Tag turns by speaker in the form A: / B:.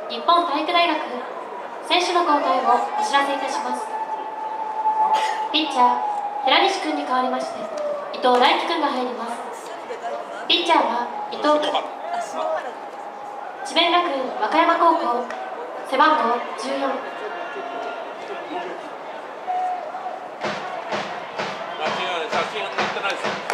A: 日本体育大学選手の交代をお知らせいたします。ピッチャー寺西君に代わりまして伊藤大輝君が入ります。ピッチャーは伊藤君。智弁学園和歌山高校背番号14。
B: 写真が載ってないですよ。